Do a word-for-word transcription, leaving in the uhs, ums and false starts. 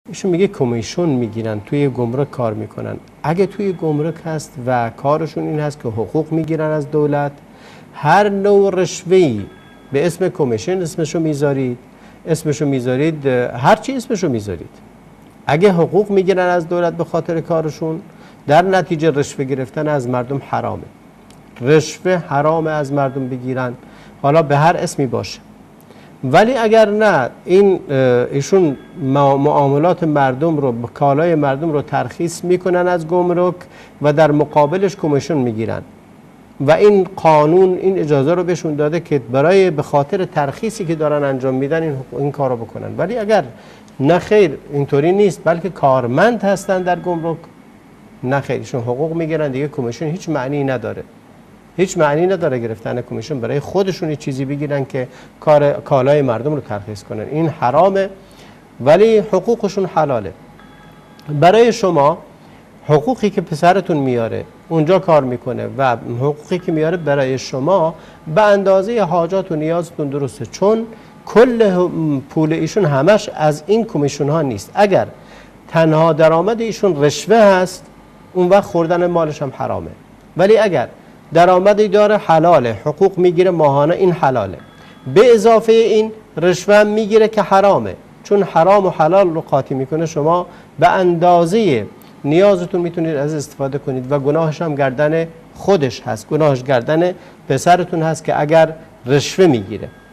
ایشون میگه کمیشن میگیرن توی گمرک کار میکنن. اگه توی گمرک هست و کارشون این هست که حقوق میگیرن از دولت، هر نوع رشوه‌ای به اسم کمیشن اسمشو میذارید، اسمشو میذارید، هر چی اسمشو میذارید. اگه حقوق میگیرن از دولت به خاطر کارشون، در نتیجه رشوه گرفتن از مردم حرامه. رشوه حرامه از مردم بگیرن، حالا به هر اسمی باشه. ولی اگر نه این ایشون معاملات مردم رو، کالای مردم رو ترخیص میکنن از گمرک و در مقابلش کمیشن میگیرن و این قانون این اجازه رو بهشون داده که برای به خاطر ترخیصی که دارن انجام میدن این این کارو بکنن. ولی اگر نه خیر اینطوری نیست، بلکه کارمند هستن در گمرک، نه خیر ایشون حقوق میگیرن، دیگه کمیشن هیچ معنی نداره. هیچ معنی نداره گرفتن کمیشن برای خودشون چیزی بگیرن که کار کالای مردم رو ترخیص کنن. این حرامه ولی حقوقشون حلاله. برای شما حقوقی که پسرتون میاره اونجا کار میکنه و حقوقی که میاره برای شما به اندازه حاجات و نیازتون درسته، چون کل پول ایشون همش از این کمیشن ها نیست. اگر تنها درآمد ایشون رشوه هست، اون وقت خوردن مالش هم حرامه. ولی اگر درآمدی داره حلاله، حقوق میگیره ماهانه، این حلاله. به اضافه این رشوه میگیره که حرامه، چون حرام و حلال رو قاطی میکنه. شما به اندازه نیازتون میتونید از استفاده کنید و گناهش هم گردن خودش هست، گناهش گردن پسرتون هست که اگر رشوه میگیره.